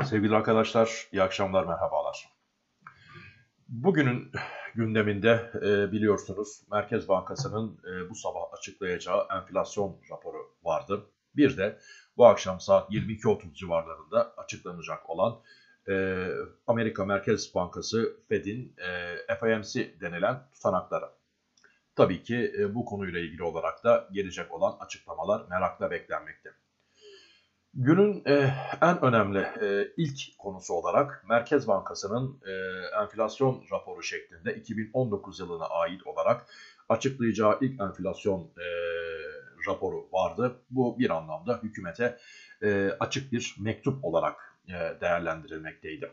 Sevgili arkadaşlar, iyi akşamlar, merhabalar. Bugünün gündeminde biliyorsunuz Merkez Bankası'nın bu sabah açıklayacağı enflasyon raporu vardı. Bir de bu akşam saat 22.30 civarlarında açıklanacak olan Amerika Merkez Bankası Fed'in FOMC denilen tutanakları. Tabii ki bu konuyla ilgili olarak da gelecek olan açıklamalar merakla beklenmekte. Günün en önemli ilk konusu olarak Merkez Bankası'nın enflasyon raporu şeklinde 2019 yılına ait olarak açıklayacağı ilk enflasyon raporu vardı. Bu bir anlamda hükümete açık bir mektup olarak değerlendirilmekteydi.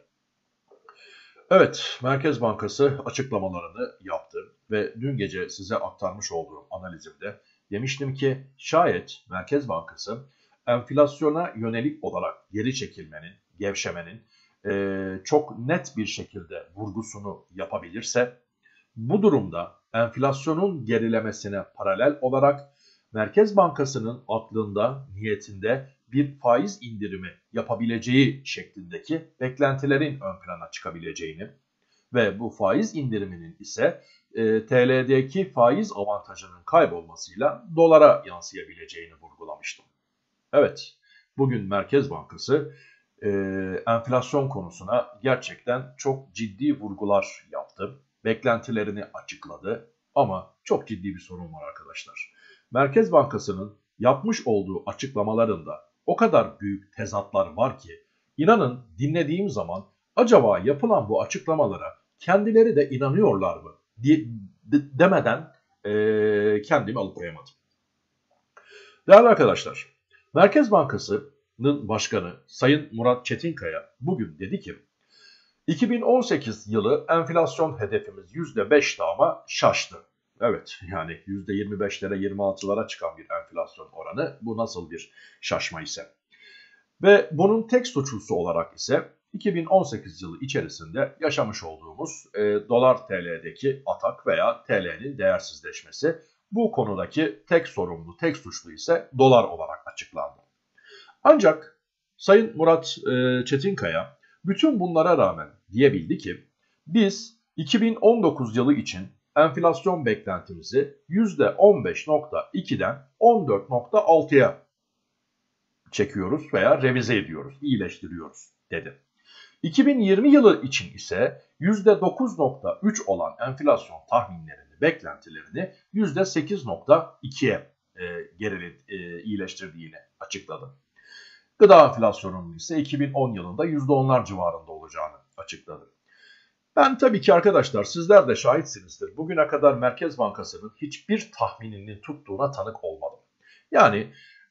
Evet, Merkez Bankası açıklamalarını yaptı ve dün gece size aktarmış olduğum analizimde demiştim ki şayet Merkez Bankası enflasyona yönelik olarak geri çekilmenin, gevşemenin çok net bir şekilde vurgusunu yapabilirse, bu durumda enflasyonun gerilemesine paralel olarak Merkez Bankası'nın aklında, niyetinde bir faiz indirimi yapabileceği şeklindeki beklentilerin ön plana çıkabileceğini ve bu faiz indiriminin ise TL'deki faiz avantajının kaybolmasıyla dolara yansıyabileceğini vurgulamıştım. Evet, bugün Merkez Bankası enflasyon konusuna gerçekten çok ciddi vurgular yaptı. Beklentilerini açıkladı ama çok ciddi bir sorun var arkadaşlar. Merkez Bankası'nın yapmış olduğu açıklamalarında o kadar büyük tezatlar var ki inanın dinlediğim zaman acaba yapılan bu açıklamalara kendileri de inanıyorlar mı demeden kendimi alıkoyamadım. Değerli arkadaşlar, Merkez Bankası'nın başkanı Sayın Murat Çetinkaya bugün dedi ki 2018 yılı enflasyon hedefimiz %5'ti ama şaştı. Evet, yani %25'lere 26'lara çıkan bir enflasyon oranı, bu nasıl bir şaşma ise. Ve bunun tek suçlusu olarak ise 2018 yılı içerisinde yaşamış olduğumuz dolar TL'deki atak veya TL'nin değersizleşmesi, bu konudaki tek sorumlu, tek suçlu ise dolar olarak açıklandı. Ancak Sayın Murat Çetinkaya bütün bunlara rağmen diyebildi ki biz 2019 yılı için enflasyon beklentimizi %15.2'den 14.6'ya çekiyoruz veya revize ediyoruz, iyileştiriyoruz dedi. 2020 yılı için ise %9.3 olan enflasyon tahminlerini, beklentilerini %8.2'ye iyileştirdiğini açıkladı. Gıda enflasyonunun ise 2010 yılında %10'lar civarında olacağını açıkladı. Ben tabii ki arkadaşlar, sizler de şahitsinizdir. Bugüne kadar Merkez Bankası'nın hiçbir tahmininin tuttuğuna tanık olmadım. Yani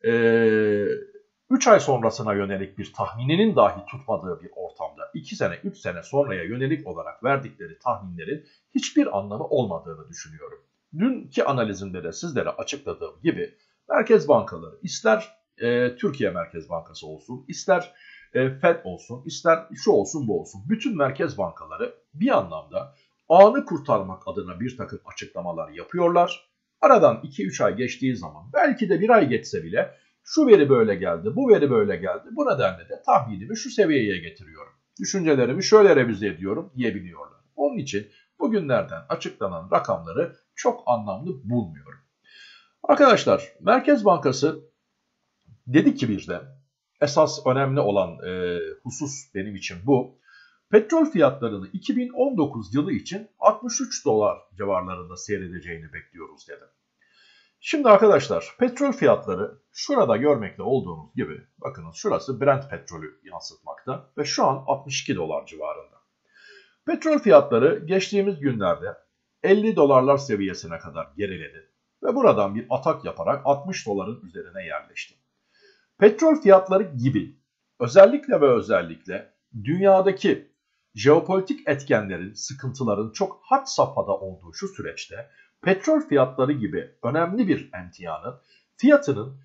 3 ay sonrasına yönelik bir tahmininin dahi tutmadığı bir ortamda 2 sene, 3 sene sonraya yönelik olarak verdikleri tahminlerin hiçbir anlamı olmadığını düşünüyorum. Dünkü analizimde de sizlere açıkladığım gibi merkez bankaları ister Türkiye Merkez Bankası olsun, ister Fed olsun, ister şu olsun bu olsun, bütün merkez bankaları bir anlamda anı kurtarmak adına bir takım açıklamalar yapıyorlar. Aradan 2-3 ay geçtiği zaman, belki de bir ay geçse bile şu veri böyle geldi, bu veri böyle geldi, bu nedenle de tahminimi şu seviyeye getiriyorum, düşüncelerimi şöyle revize ediyorum diyebiliyorlar. Onun için bugünlerden açıklanan rakamları çok anlamlı bulmuyorum. Arkadaşlar, Merkez Bankası dedi ki bir de esas önemli olan husus benim için bu. Petrol fiyatlarını 2019 yılı için 63 dolar civarlarında seyredeceğini bekliyoruz dedi. Şimdi arkadaşlar, petrol fiyatları şurada görmekte olduğunuz gibi, bakınız şurası Brent petrolü yansıtmakta ve şu an 62 dolar civarında. Petrol fiyatları geçtiğimiz günlerde 50 dolarlar seviyesine kadar geriledi ve buradan bir atak yaparak 60 doların üzerine yerleşti. Petrol fiyatları gibi özellikle dünyadaki jeopolitik etkenlerin, sıkıntıların çok had safhada olduğu şu süreçte petrol fiyatları gibi önemli bir emtianın fiyatının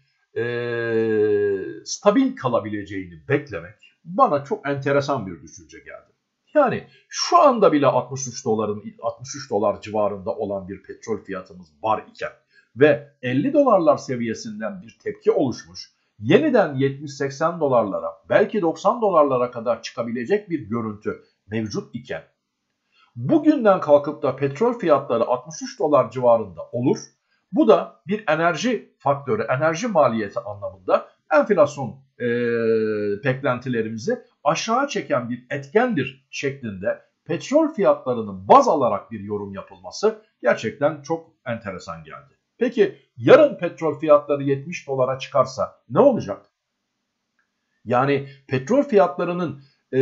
stabil kalabileceğini beklemek bana çok enteresan bir düşünce geldi. Yani şu anda bile 63 dolar civarında olan bir petrol fiyatımız var iken ve 50 dolarlar seviyesinden bir tepki oluşmuş, yeniden 70-80 dolarlara belki 90 dolarlara kadar çıkabilecek bir görüntü mevcut iken bugünden kalkıp da petrol fiyatları 63 dolar civarında olur. Bu da bir enerji faktörü, enerji maliyeti anlamında enflasyon beklentilerimizi aşağı çeken bir etkendir şeklinde petrol fiyatlarının baz alarak bir yorum yapılması gerçekten çok enteresan geldi. Peki yarın petrol fiyatları 70 dolara çıkarsa ne olacak? Yani petrol fiyatlarının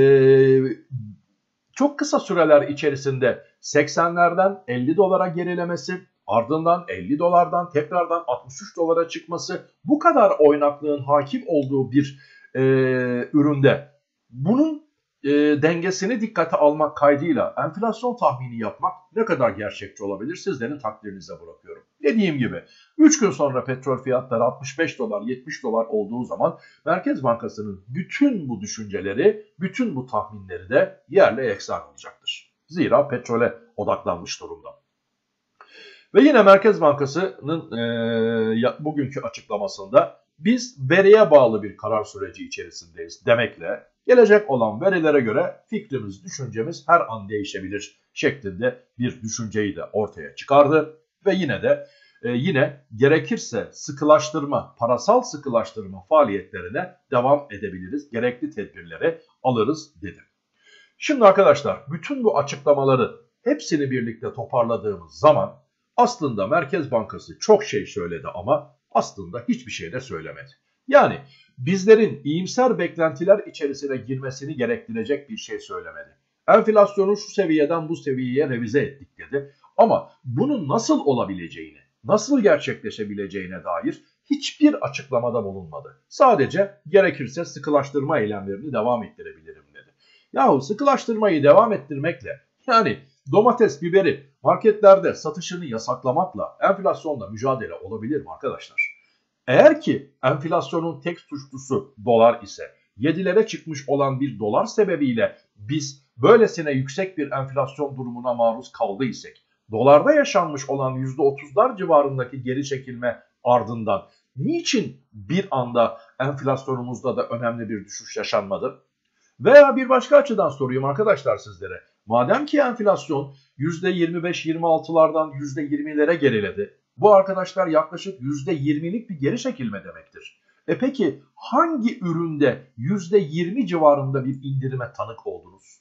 çok kısa süreler içerisinde 80'lerden 50 dolara gerilemesi, ardından 50 dolardan tekrardan 63 dolara çıkması, bu kadar oynaklığın hakim olduğu bir üründe bunun dengesini dikkate almak kaydıyla enflasyon tahmini yapmak ne kadar gerçekçi olabilir sizlerin takdirinize bırakıyorum. Dediğim gibi 3 gün sonra petrol fiyatları 65 dolar 70 dolar olduğu zaman Merkez Bankası'nın bütün bu düşünceleri, bütün bu tahminleri de yerle yeksan olacaktır. Zira petrole odaklanmış durumda. Ve yine Merkez Bankası'nın bugünkü açıklamasında biz veriye bağlı bir karar süreci içerisindeyiz demekle gelecek olan verilere göre fikrimiz, düşüncemiz her an değişebilir şeklinde bir düşünceyi de ortaya çıkardı. Ve yine gerekirse sıkılaştırma, parasal sıkılaştırma faaliyetlerine devam edebiliriz. Gerekli tedbirleri alırız dedi. Şimdi arkadaşlar bütün bu açıklamaları hepsini birlikte toparladığımız zaman aslında Merkez Bankası çok şey söyledi ama aslında hiçbir şey de söylemedi. Yani bizlerin iyimser beklentiler içerisine girmesini gerektirecek bir şey söylemedi. Enflasyonu şu seviyeden bu seviyeye revize ettik dedi. Ama bunun nasıl olabileceğini, nasıl gerçekleşebileceğine dair hiçbir açıklamada bulunmadı. Sadece gerekirse sıkılaştırma eylemlerini devam ettirebilirim dedi. Yahu sıkılaştırmayı devam ettirmekle yani domates, biberi marketlerde satışını yasaklamakla enflasyonla mücadele olabilir mi arkadaşlar? Eğer ki enflasyonun tek suçlusu dolar ise 7'lere çıkmış olan bir dolar sebebiyle biz böylesine yüksek bir enflasyon durumuna maruz kaldıysak, dolarda yaşanmış olan %30'lar civarındaki geri çekilme ardından niçin bir anda enflasyonumuzda da önemli bir düşüş yaşanmadı? Veya bir başka açıdan sorayım arkadaşlar sizlere. Madem ki enflasyon %25-26'lardan %20'lere geriledi. Bu arkadaşlar yaklaşık %20'lik bir geri çekilme demektir. Peki hangi üründe %20 civarında bir indirime tanık oldunuz?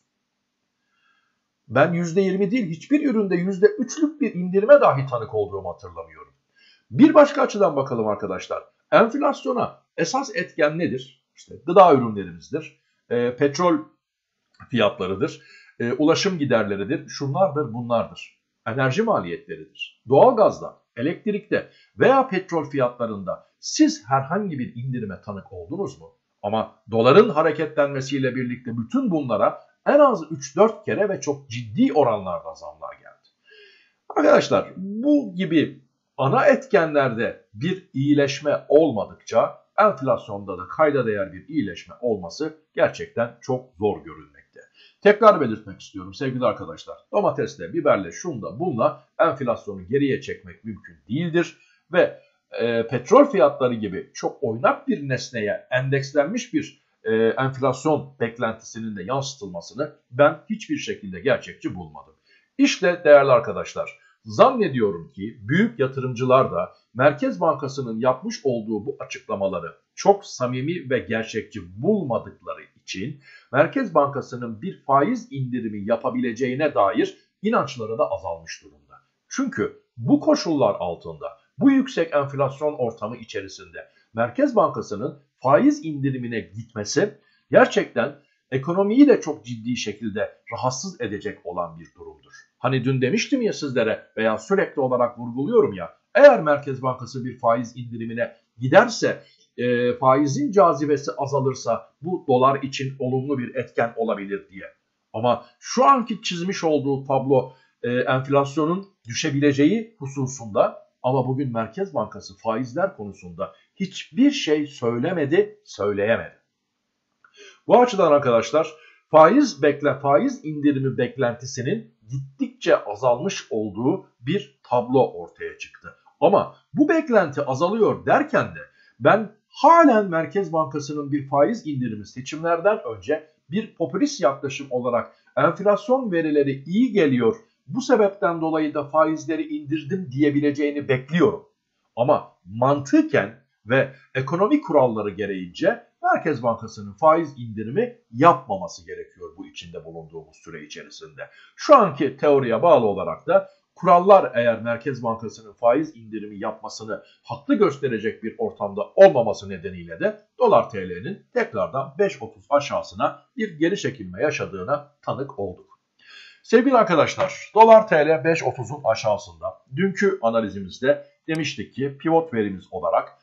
Ben %20 değil hiçbir üründe %3'lük bir indirime dahi tanık olduğumu hatırlamıyorum. Bir başka açıdan bakalım arkadaşlar. Enflasyona esas etken nedir? İşte gıda ürünlerimizdir, petrol fiyatlarıdır, ulaşım giderleridir, şunlardır bunlardır. Enerji maliyetleridir. Doğalgazda, elektrikte veya petrol fiyatlarında siz herhangi bir indirime tanık oldunuz mu? Ama doların hareketlenmesiyle birlikte bütün bunlara en az 3-4 kere ve çok ciddi oranlarda zamlar geldi. Arkadaşlar bu gibi ana etkenlerde bir iyileşme olmadıkça enflasyonda da kayda değer bir iyileşme olması gerçekten çok zor görünmekte. Tekrar belirtmek istiyorum sevgili arkadaşlar. Domatesle, biberle, şunla, bunla enflasyonu geriye çekmek mümkün değildir. Ve petrol fiyatları gibi çok oynak bir nesneye endekslenmiş bir enflasyon beklentisinin de yansıtılmasını ben hiçbir şekilde gerçekçi bulmadım. İşte değerli arkadaşlar, zannediyorum ki büyük yatırımcılar da Merkez Bankası'nın yapmış olduğu bu açıklamaları çok samimi ve gerçekçi bulmadıkları için Merkez Bankası'nın bir faiz indirimi yapabileceğine dair inançları da azalmış durumda. Çünkü bu koşullar altında, bu yüksek enflasyon ortamı içerisinde Merkez Bankası'nın faiz indirimine gitmesi gerçekten ekonomiyi de çok ciddi şekilde rahatsız edecek olan bir durumdur. Hani dün demiştim ya sizlere veya sürekli olarak vurguluyorum ya, eğer Merkez Bankası bir faiz indirimine giderse, faizin cazibesi azalırsa bu dolar için olumlu bir etken olabilir diye. Ama şu anki çizmiş olduğu tablo enflasyonun düşebileceği hususunda, ama bugün Merkez Bankası faizler konusunda hiçbir şey söylemedi, söyleyemedi. Bu açıdan arkadaşlar faiz indirimi beklentisinin gittikçe azalmış olduğu bir tablo ortaya çıktı. Ama bu beklenti azalıyor derken de ben halen Merkez Bankası'nın bir faiz indirimi seçimlerden önce bir popülist yaklaşım olarak enflasyon verileri iyi geliyor, bu sebepten dolayı da faizleri indirdim diyebileceğini bekliyorum. Ama mantıken ve ekonomi kuralları gereğince Merkez Bankası'nın faiz indirimi yapmaması gerekiyor bu içinde bulunduğumuz süre içerisinde. Şu anki teoriye bağlı olarak da kurallar eğer Merkez Bankası'nın faiz indirimi yapmasını haklı gösterecek bir ortamda olmaması nedeniyle de dolar TL'nin tekrardan 5.30 aşağısına bir geri çekilme yaşadığına tanık olduk. Sevgili arkadaşlar, dolar TL 5.30'un aşağısında. Dünkü analizimizde demiştik ki pivot verimiz olarak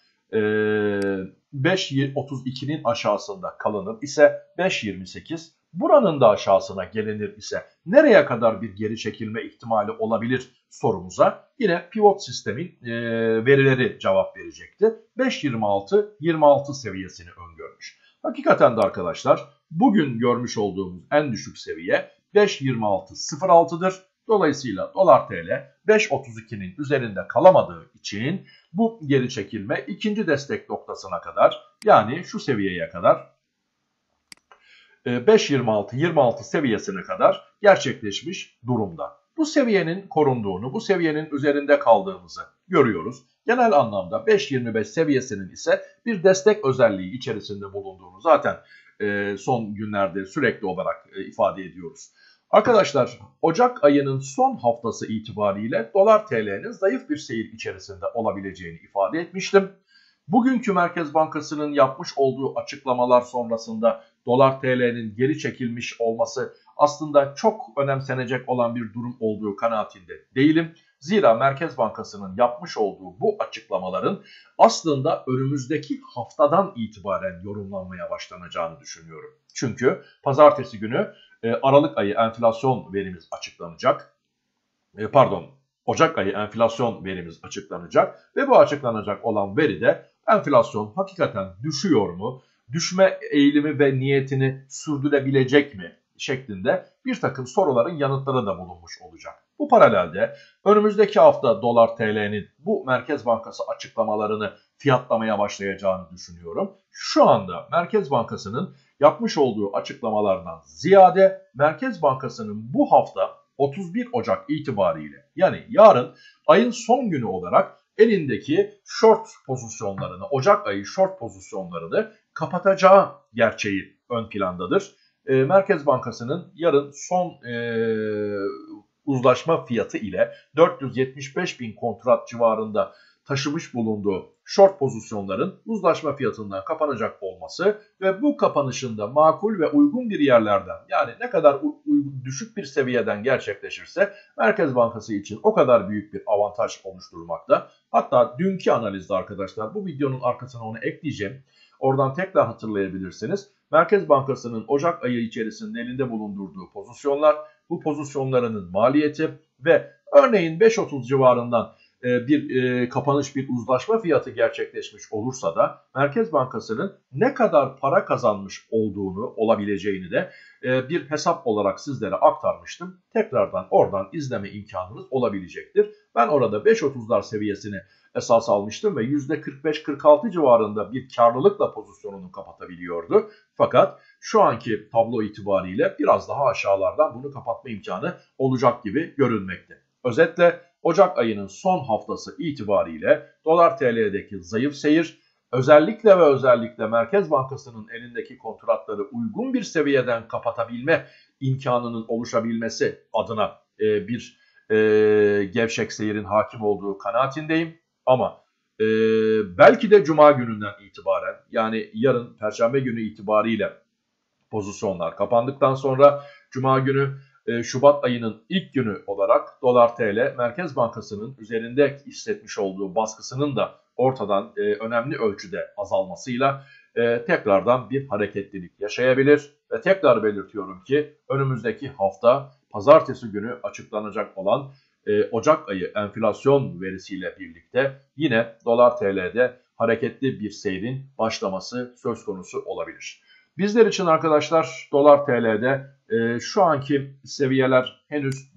5.32'nin aşağısında kalınır ise 5.28, buranın da aşağısına gelinir ise nereye kadar bir geri çekilme ihtimali olabilir sorumuza yine pivot sistemin verileri cevap verecekti. 5.26 seviyesini öngörmüş. Hakikaten de arkadaşlar bugün görmüş olduğumuz en düşük seviye 5.26.06'dır. Dolayısıyla dolar TL 5.32'nin üzerinde kalamadığı için bu geri çekilme ikinci destek noktasına kadar, yani şu seviyeye kadar 5.26 seviyesine kadar gerçekleşmiş durumda. Bu seviyenin korunduğunu, bu seviyenin üzerinde kaldığımızı görüyoruz. Genel anlamda 5.25 seviyesinin ise bir destek özelliği içerisinde bulunduğunu zaten son günlerde sürekli olarak ifade ediyoruz. Arkadaşlar, Ocak ayının son haftası itibariyle dolar TL'nin zayıf bir seyir içerisinde olabileceğini ifade etmiştim. Bugünkü Merkez Bankası'nın yapmış olduğu açıklamalar sonrasında dolar TL'nin geri çekilmiş olması aslında çok önemsenecek olan bir durum olduğu kanaatinde değilim. Zira Merkez Bankası'nın yapmış olduğu bu açıklamaların aslında önümüzdeki haftadan itibaren yorumlanmaya başlanacağını düşünüyorum. Çünkü pazartesi günü Aralık ayı enflasyon verimiz açıklanacak. Ocak ayı enflasyon verimiz açıklanacak ve bu açıklanacak olan veride enflasyon hakikaten düşüyor mu, düşme eğilimi ve niyetini sürdürebilecek mi şeklinde bir takım soruların yanıtları da bulunmuş olacak. Bu paralelde önümüzdeki hafta dolar TL'nin bu Merkez Bankası açıklamalarını fiyatlamaya başlayacağını düşünüyorum. Şu anda Merkez Bankası'nın yapmış olduğu açıklamalardan ziyade Merkez Bankası'nın bu hafta 31 Ocak itibariyle, yani yarın ayın son günü olarak elindeki short pozisyonlarını, Ocak ayı short pozisyonlarını kapatacağı gerçeği ön plandadır. Merkez Bankası'nın yarın son uzlaşma fiyatı ile 475 bin kontrat civarında taşımış bulunduğu short pozisyonların uzlaşma fiyatından kapanacak olması ve bu kapanışında makul ve uygun bir yerlerden, yani ne kadar düşük bir seviyeden gerçekleşirse Merkez Bankası için o kadar büyük bir avantaj oluşturmakta. Hatta dünkü analizde arkadaşlar, bu videonun arkasına onu ekleyeceğim. Oradan tekrar hatırlayabilirsiniz. Merkez Bankası'nın Ocak ayı içerisinde elinde bulundurduğu pozisyonlar, bu pozisyonlarının maliyeti ve örneğin 5.30 civarından bir kapanış, bir uzlaşma fiyatı gerçekleşmiş olursa da Merkez Bankası'nın ne kadar para kazanmış olabileceğini de bir hesap olarak sizlere aktarmıştım. Tekrardan oradan izleme imkanınız olabilecektir. Ben orada 5.30'lar seviyesini esas almıştım ve %45-46 civarında bir karlılıkla pozisyonunu kapatabiliyordu. Fakat şu anki tablo itibariyle biraz daha aşağılardan bunu kapatma imkanı olacak gibi görünmekte. Özetle Ocak ayının son haftası itibariyle dolar TL'deki zayıf seyir, özellikle Merkez Bankası'nın elindeki kontratları uygun bir seviyeden kapatabilme imkanının oluşabilmesi adına bir gevşek seyirin hakim olduğu kanaatindeyim. Ama belki de Cuma gününden itibaren, yani yarın Perşembe günü itibariyle pozisyonlar kapandıktan sonra Cuma günü Şubat ayının ilk günü olarak dolar TL Merkez Bankası'nın üzerinde hissetmiş olduğu baskısının da ortadan önemli ölçüde azalmasıyla tekrardan bir hareketlilik yaşayabilir. Ve tekrar belirtiyorum ki önümüzdeki hafta pazartesi günü açıklanacak olan Ocak ayı enflasyon verisiyle birlikte yine dolar TL'de hareketli bir seyrin başlaması söz konusu olabilir. Bizler için arkadaşlar dolar TL'de şu anki seviyeler henüz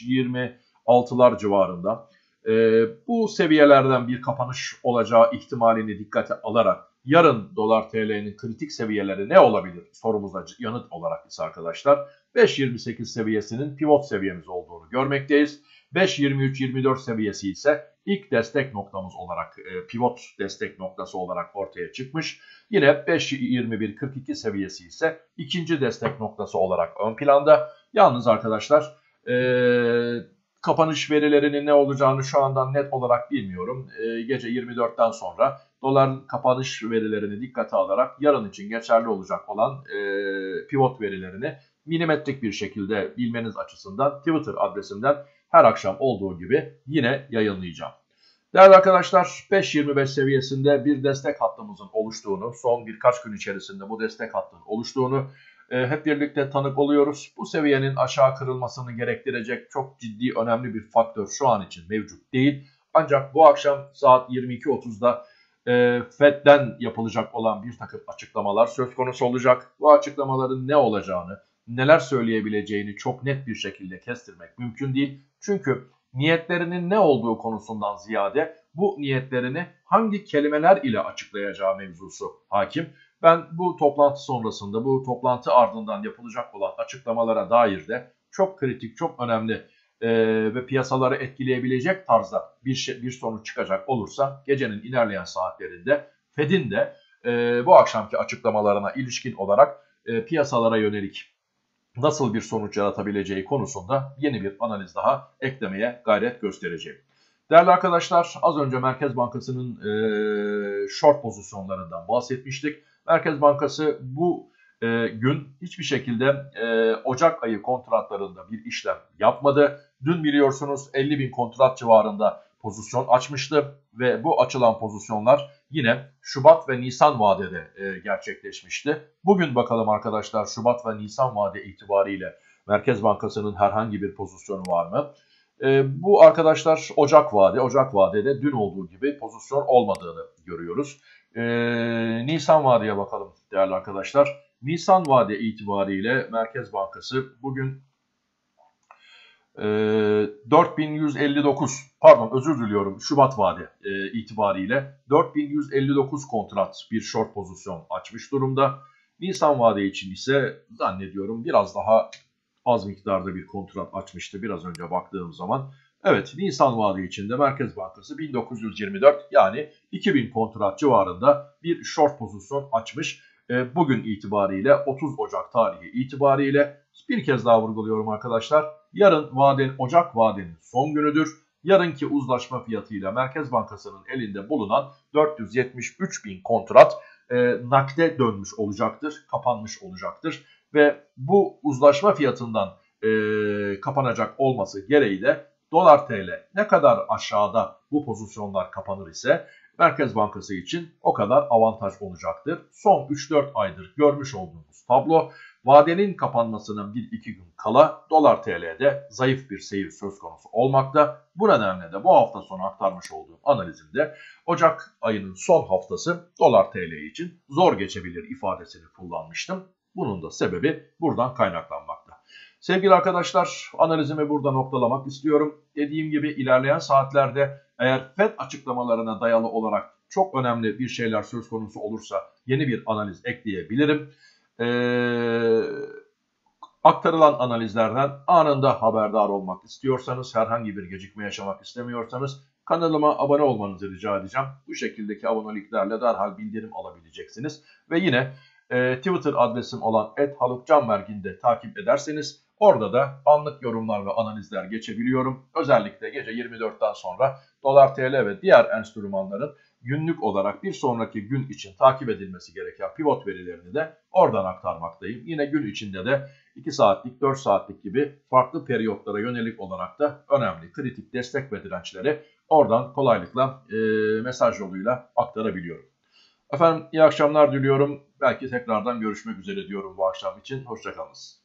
5.26'lar civarında. Bu seviyelerden bir kapanış olacağı ihtimalini dikkate alarak yarın dolar TL'nin kritik seviyeleri ne olabilir sorumuza yanıt olarak ise arkadaşlar 5.28 seviyesinin pivot seviyemiz olduğunu görmekteyiz. 5.23-24 seviyesi ise ilk destek noktamız olarak pivot destek noktası olarak ortaya çıkmış. Yine 5.21-42 seviyesi ise ikinci destek noktası olarak ön planda. Yalnız arkadaşlar kapanış verilerinin ne olacağını şu andan net olarak bilmiyorum. Gece 24'ten sonra dolar kapanış verilerini dikkate alarak yarın için geçerli olacak olan pivot verilerini milimetrik bir şekilde bilmeniz açısından Twitter adresimden her akşam olduğu gibi yine yayınlayacağım. Değerli arkadaşlar 5.25 seviyesinde bir destek hattımızın oluştuğunu, son birkaç gün içerisinde bu destek hattının oluştuğunu hep birlikte tanık oluyoruz. Bu seviyenin aşağı kırılmasını gerektirecek çok ciddi önemli bir faktör şu an için mevcut değil. Ancak bu akşam saat 22.30'da Fed'den yapılacak olan bir takım açıklamalar söz konusu olacak. Bu açıklamaların ne olacağını, neler söyleyebileceğini çok net bir şekilde kestirmek mümkün değil. Çünkü niyetlerinin ne olduğu konusundan ziyade bu niyetlerini hangi kelimeler ile açıklayacağı mevzusu hakim. Ben bu toplantı sonrasında, bu toplantı ardından yapılacak olan açıklamalara dair de çok kritik, çok önemli ve piyasaları etkileyebilecek tarzda bir sonuç çıkacak olursa gecenin ilerleyen saatlerinde Fed'in de bu akşamki açıklamalarına ilişkin olarak piyasalara yönelik nasıl bir sonuç yaratabileceği konusunda yeni bir analiz daha eklemeye gayret göstereceğim. Değerli arkadaşlar, az önce Merkez Bankası'nın short pozisyonlarından bahsetmiştik. Merkez Bankası bu gün hiçbir şekilde Ocak ayı kontratlarında bir işlem yapmadı. Dün biliyorsunuz 50.000 kontrat civarında pozisyon açmıştı ve bu açılan pozisyonlar yine Şubat ve Nisan vadede gerçekleşmişti. Bugün bakalım arkadaşlar Şubat ve Nisan vade itibariyle Merkez Bankası'nın herhangi bir pozisyonu var mı? Bu arkadaşlar Ocak vadede dün olduğu gibi pozisyon olmadığını görüyoruz. Nisan vadeye bakalım değerli arkadaşlar. Nisan vade itibariyle Merkez Bankası bugün 4159 özür diliyorum Şubat vade itibariyle 4159 kontrat bir short pozisyon açmış durumda. Nisan vade için ise zannediyorum biraz daha az miktarda bir kontrat açmıştı biraz önce baktığım zaman. Evet, Nisan vade içinde Merkez Bankası 1924 yani 2000 kontrat civarında bir short pozisyon açmış. Bugün itibariyle 30 Ocak tarihi itibariyle bir kez daha vurguluyorum arkadaşlar. Yarın Ocak vadenin son günüdür. Yarınki uzlaşma fiyatıyla Merkez Bankası'nın elinde bulunan 473.000 kontrat nakde dönmüş olacaktır, kapanmış olacaktır. Ve bu uzlaşma fiyatından kapanacak olması gereğiyle dolar TL ne kadar aşağıda bu pozisyonlar kapanır ise Merkez Bankası için o kadar avantaj olacaktır. Son 3-4 aydır görmüş olduğumuz tablo vadenin kapanmasının 1-2 gün kala dolar TL'de zayıf bir seyir söz konusu olmakta. Bu nedenle de bu hafta sonu aktarmış olduğum analizimde Ocak ayının son haftası dolar TL için zor geçebilir ifadesini kullanmıştım. Bunun da sebebi buradan kaynaklanmakta. Sevgili arkadaşlar analizimi burada noktalamak istiyorum. Dediğim gibi ilerleyen saatlerde eğer Fed açıklamalarına dayalı olarak çok önemli bir şeyler söz konusu olursa yeni bir analiz ekleyebilirim. Aktarılan analizlerden anında haberdar olmak istiyorsanız, herhangi bir gecikme yaşamak istemiyorsanız kanalıma abone olmanızı rica edeceğim. Bu şekildeki aboneliklerle derhal bildirim alabileceksiniz. Ve yine Twitter adresim olan @halukcanvergin'i de takip ederseniz orada da anlık yorumlar ve analizler geçebiliyorum. Özellikle gece 24'ten sonra dolar TL ve diğer enstrümanların günlük olarak bir sonraki gün için takip edilmesi gereken pivot verilerini de oradan aktarmaktayım. Yine gün içinde de 2 saatlik, 4 saatlik gibi farklı periyotlara yönelik olarak da önemli kritik destek ve dirençleri oradan kolaylıkla mesaj yoluyla aktarabiliyorum. Efendim iyi akşamlar diliyorum. Belki tekrardan görüşmek üzere diyorum bu akşam için. Hoşça kalınız.